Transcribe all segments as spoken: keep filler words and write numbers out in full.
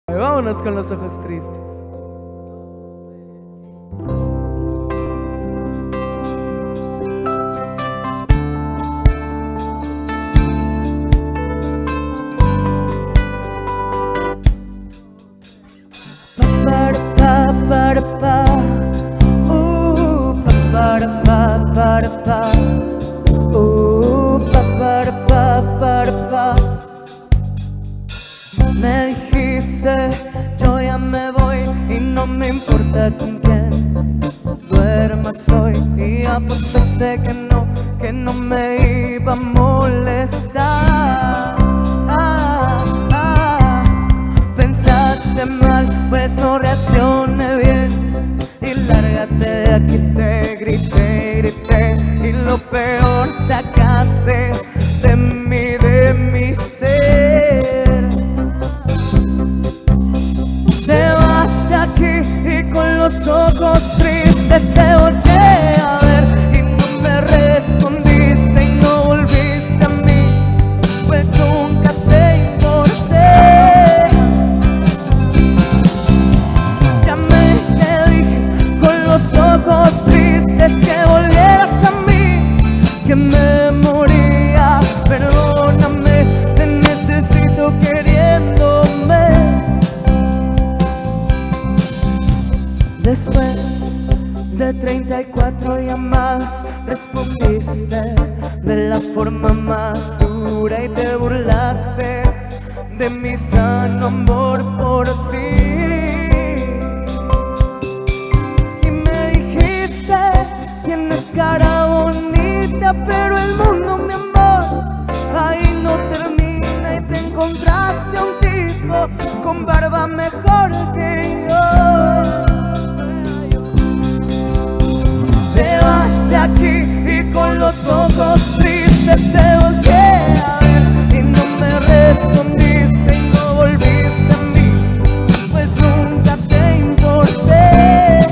Vámonos con los ojos tristes. Me dijiste, yo ya me voy y no me importa con quién duermas hoy. Y apostaste que no, que no me iba a molestar. ah, ah. Pensaste mal, pues no reaccioné bien. Y lárgate de aquí, te grité, grité. Y lo peor sacaste de mí, de mi ser. Te vas de aquí y con los ojos tristes te volteé a ver y no me respondiste y no volviste a mí, pues nunca te importé. Llamé y te dije con los ojos tristes que volvieras a mí, que me moría, perdóname, te necesito queriéndome. Después de treinta y cuatro llamadas respondiste de la forma más dura y te burlaste de mi sano amor por ti. Y me dijiste, tienes cara bonita, pero el mundo, mi amor, ahí no termina. Y te encontraste a un tipo con barba mejor que yo. Te vas de aquí y con los ojos tristes te volteé a ver y no me respondiste y no volviste a mí, pues nunca te importé.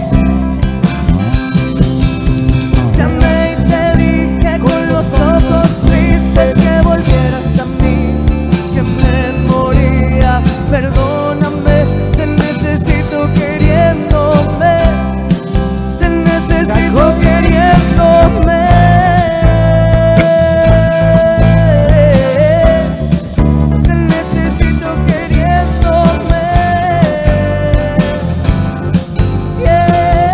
Llamé y te dije con los ojos tristes que volvieras a mí, que me moría, perdóname, te necesito queriéndome. Necesito queriéndome. Te necesito queriéndome. Yeah.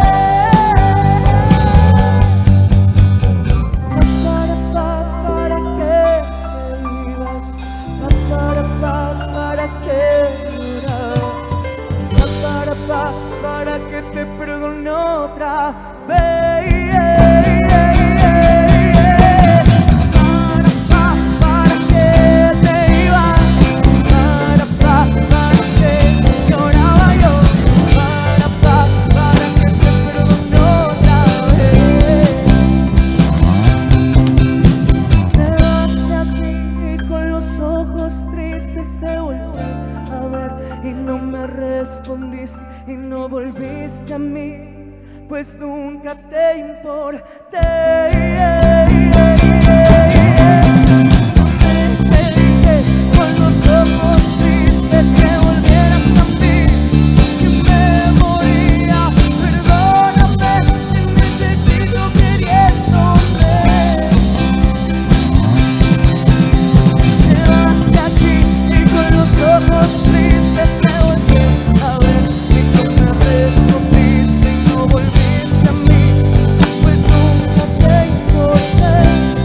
Para, para, para que te ibas. Para, para, para que lloras. Para, para, para que te perdone otra vez. Respondiste y no volviste a mí, pues nunca te importé. Yeah, yeah, yeah, yeah. Te dije con los ojos tristes que volvieras a mí, que me moría, perdóname, te necesito queriéndome. Te vas de aquí y con los ojos tristes te volteé a ver y no me respondiste y no volviste a mí, pues nunca te importé.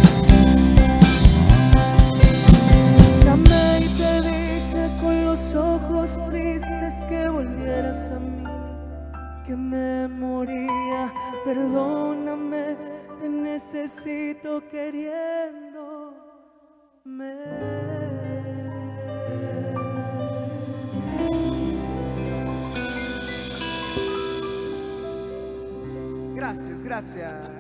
Llamé y te dije con los ojos tristes que volvieras a mí, que me moría, perdóname, te necesito queriéndome. Gracias, gracias.